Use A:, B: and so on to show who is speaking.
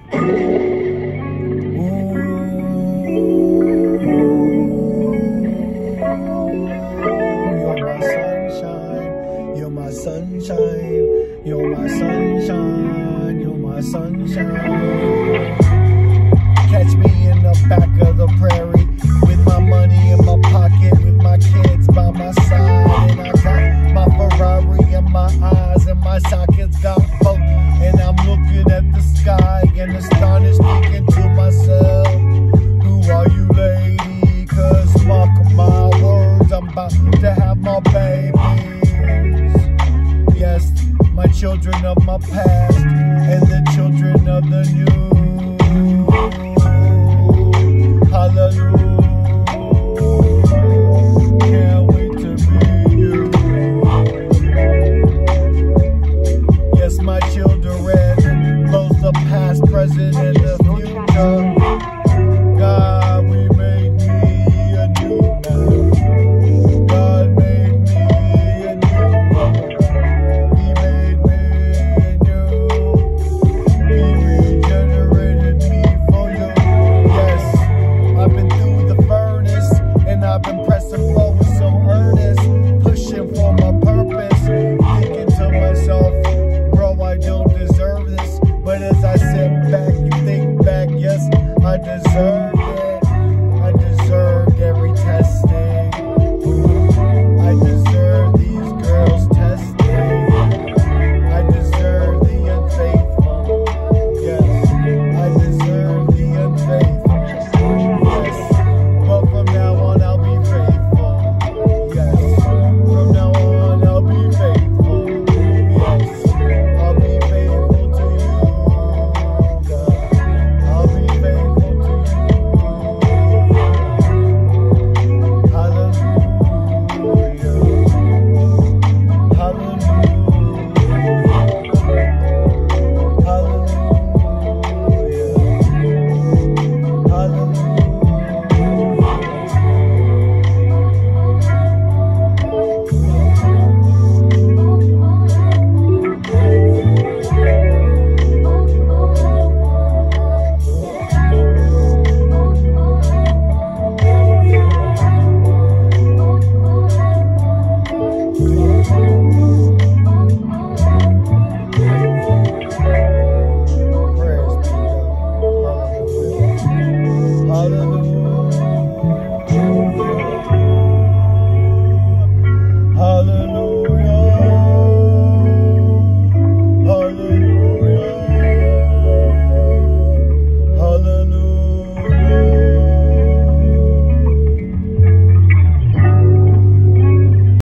A: You're my sunshine, you're my sunshine, you're my sunshine. Catch me in the back of the prairie with my money in my pocket, with my kids by my side, and I got my Ferrari in my eyes, and my sockets got both, and I'm looking at the sky and astonished, thinking to myself, who are you, lady? 'Cause mark my words, I'm about to have my babies. Yes, my children of my past and the children of the new. Hallelujah. Can't wait to meet you. Yes, my children, both the past, present,